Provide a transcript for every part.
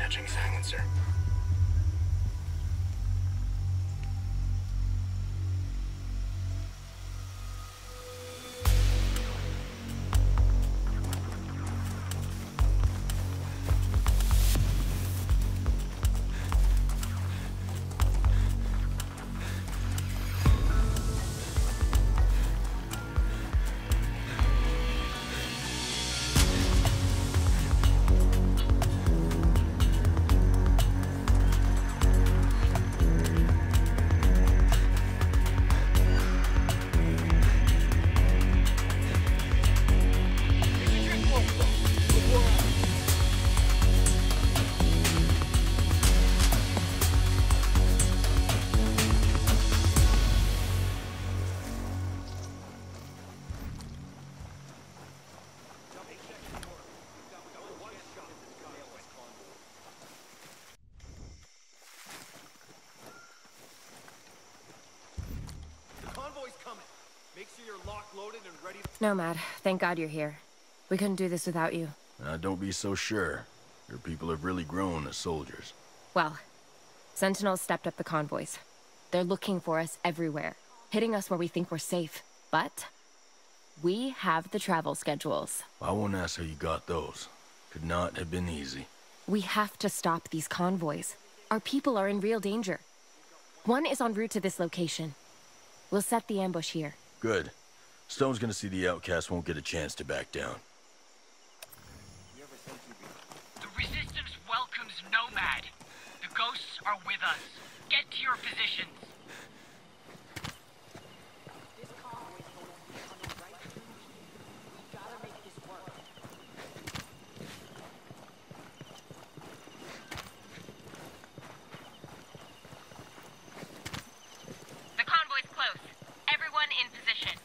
Attaching silencer. Nomad, thank God you're here. We couldn't do this without you. Don't be so sure. Your people have really grown as soldiers. Well, Sentinels stepped up the convoys. They're looking for us everywhere, hitting us where we think we're safe. But we have the travel schedules. I won't ask how you got those. Could not have been easy. We have to stop these convoys. Our people are in real danger. One is en route to this location. We'll set the ambush here. Good. Stone's gonna see the outcast won't get a chance to back down. The Resistance welcomes Nomad. The ghosts are with us. Get to your positions. This convoy is going to be coming right through here. We gotta make this work. The convoy's close. Everyone in position.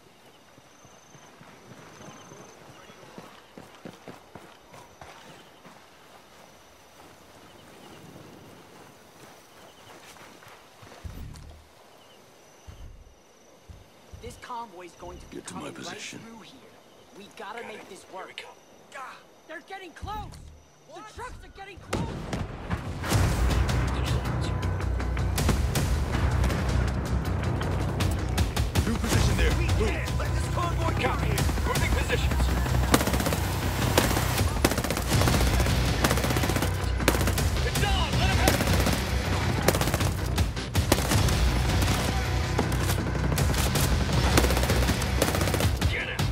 This convoy's going to be Get to my coming position. right through here. We gotta make this work. Here we go. They're getting close! The trucks are getting close! New position there. Move. Let this convoy come here. Moving positions. It's on. Let him have it. Get him.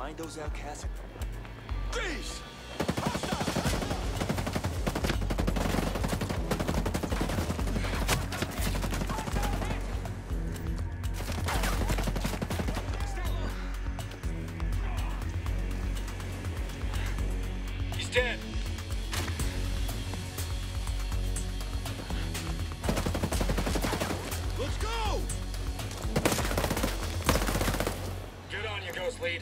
Find those outcasts and... Freeze! He's dead. Let's go! Good on you, Ghost Lead.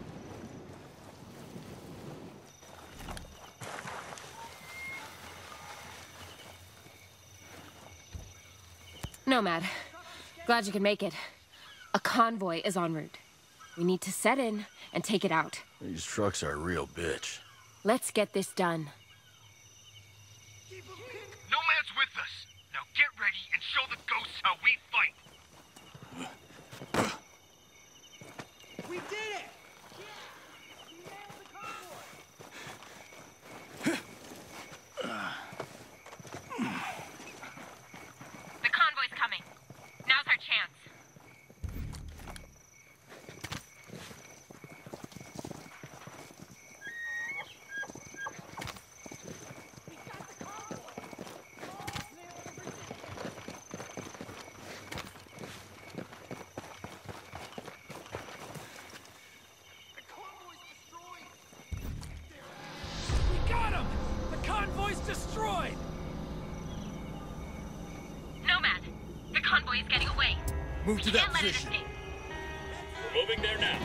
Nomad, glad you could make it. A convoy is en route. We need to set in and take it out. These trucks are a real bitch. Let's get this done. Nomad's with us. Now get ready and show the ghosts how we fight. We did it! The convoy's coming. Now's our chance. We got him! The convoy's destroyed! Nomad, the convoy is getting away. Move to We that can't let it position. escape. We're moving there now.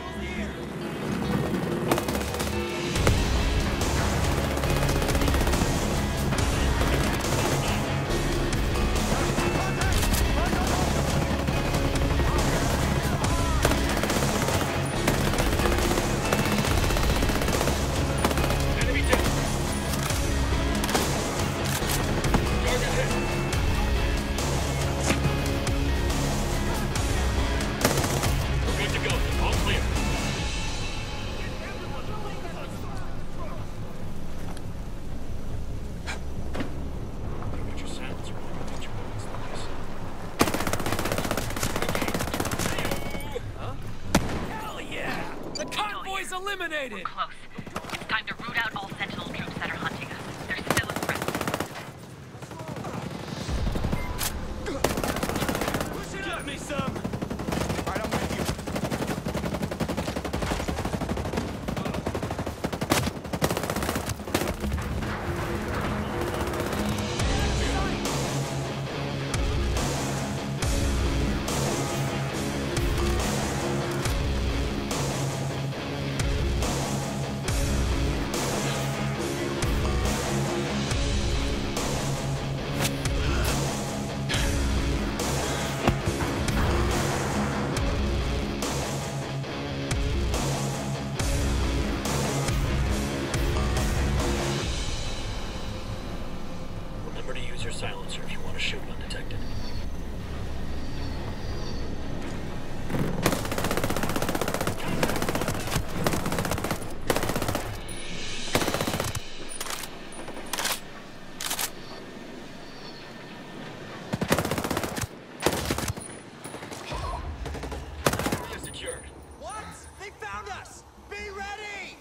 Enemy down. Target hit. We're good to go. All clear. Put your silencer on. Get your weapons in place. Hell yeah! The convoy's eliminated! Close. It's time to root out all Sentinel troops that are hunting us. There's still a threat. Push it up! Me some! Alright, I'm with you. Remember to use your silencer if you want to shoot undetected. Area secured. What? They found us! Be ready!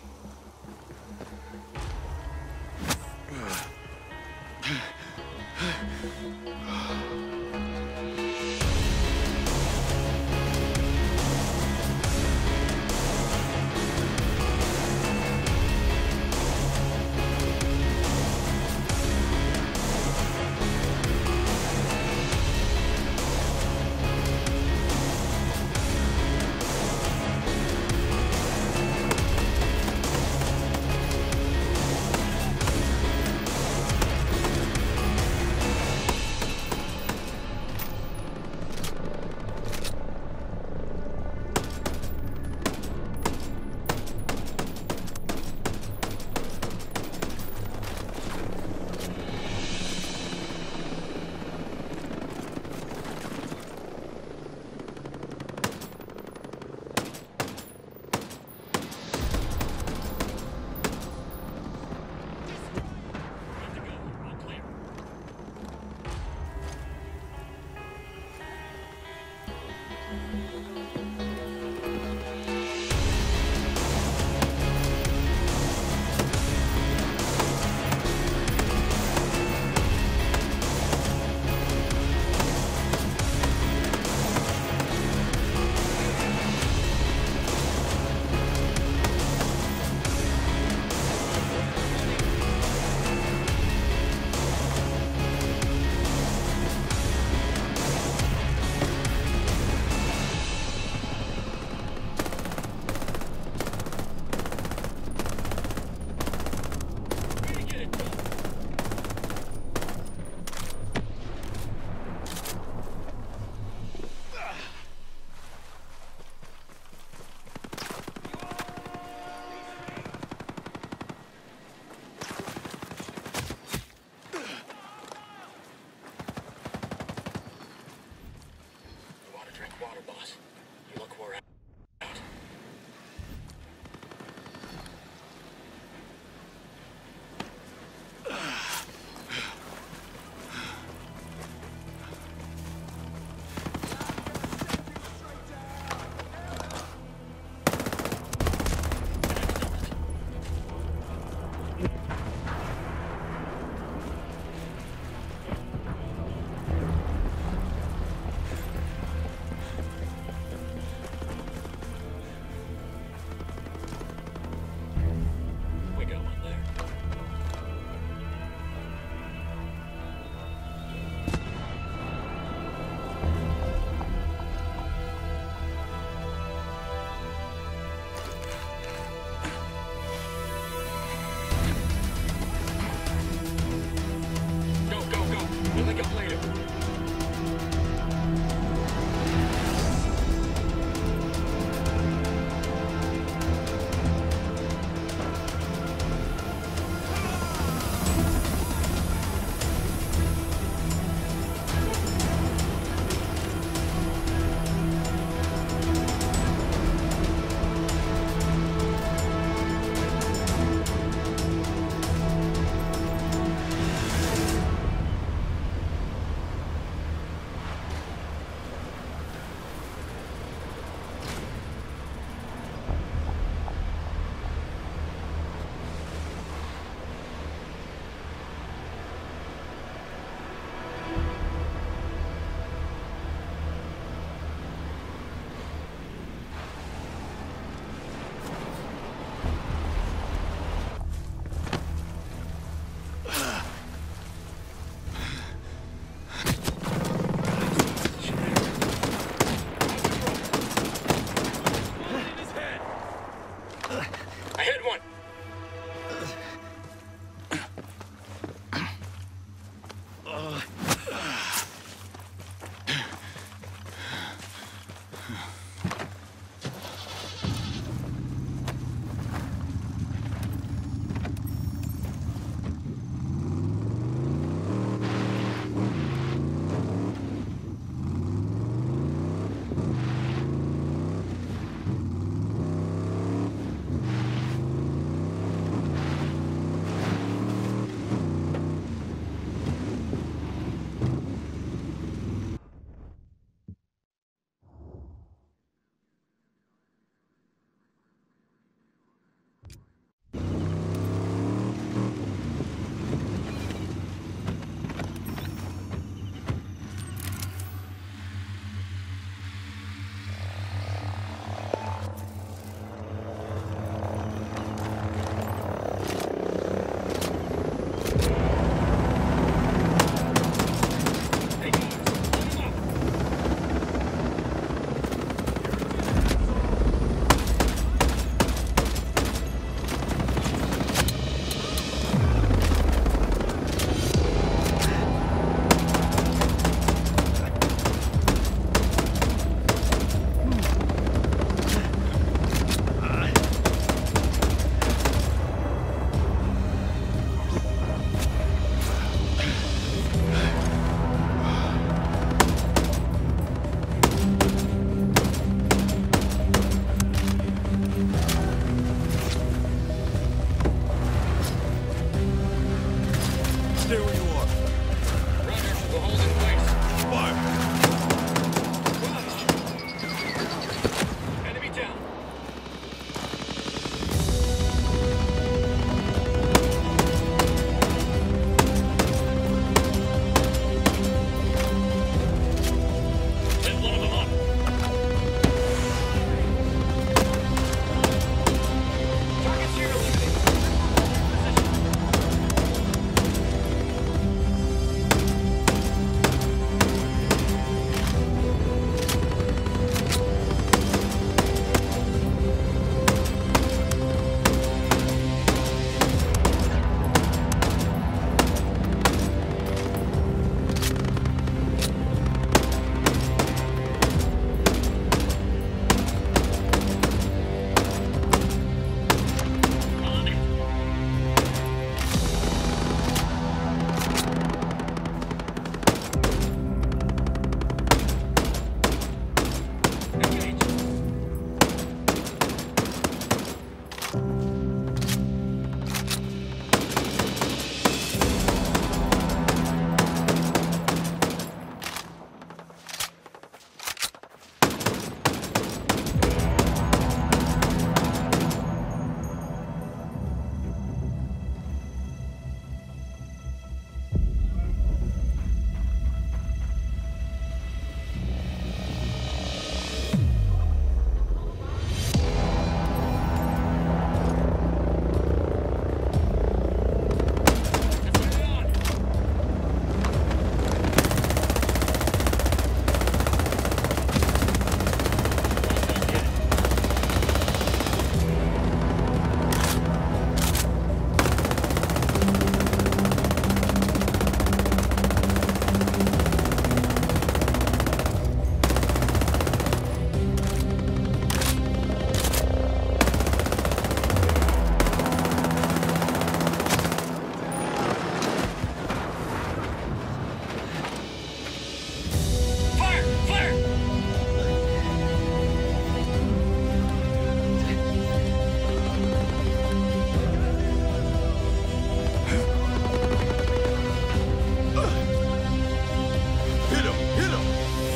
Roger. We'll hold in place. Fire! Enemy down. Hit one of them up. Targets here eliminated. Position. On it. Engage. Let's get it on. Hostiles hit. Fire! Flare! Hit him! Hit him!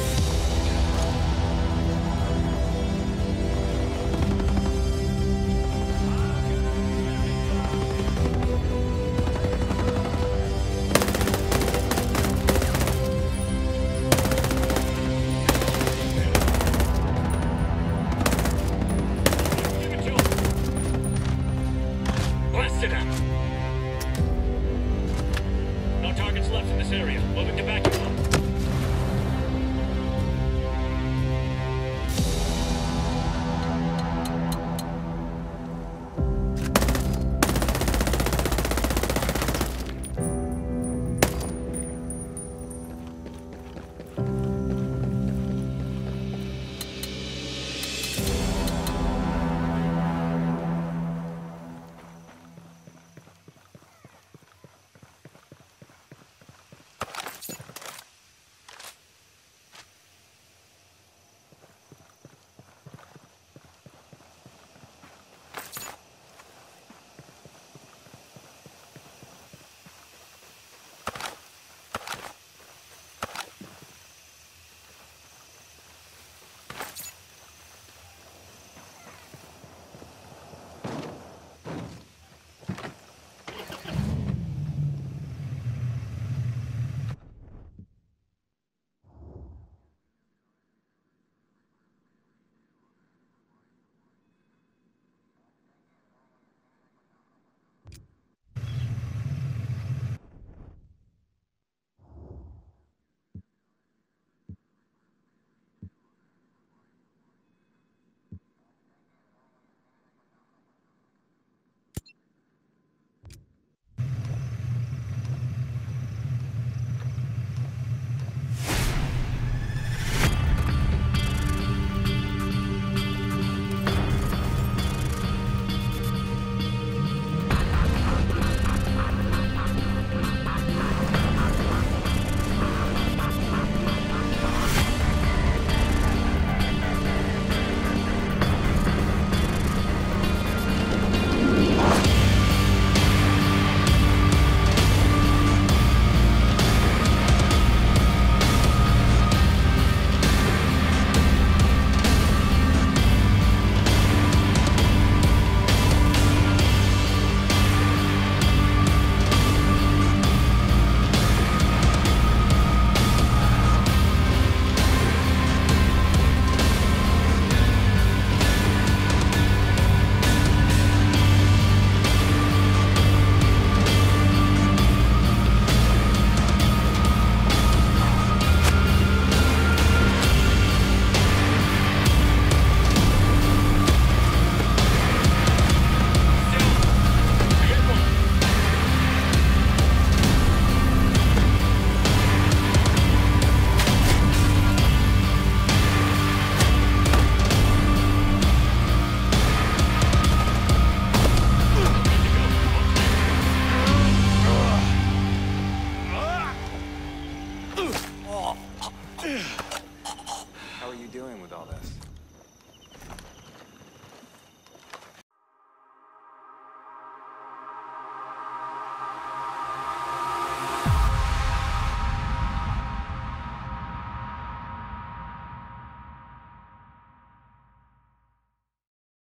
Give it to him. Blasted him. No targets left in this area. Moving to back